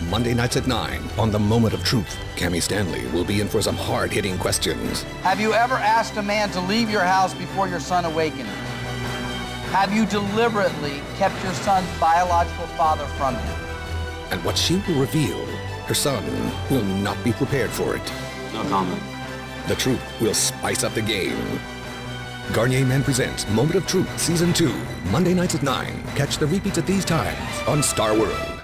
Monday nights at 9 on The Moment of Truth. Cammie Stanley will be in for some hard-hitting questions. Have you ever asked a man to leave your house before your son awakened? Have you deliberately kept your son's biological father from him? And what she will reveal, her son will not be prepared for it. No comment. The truth will spice up the game. Garnier Men presents Moment of Truth Season 2, Monday nights at 9. Catch the repeats at these times on Star World.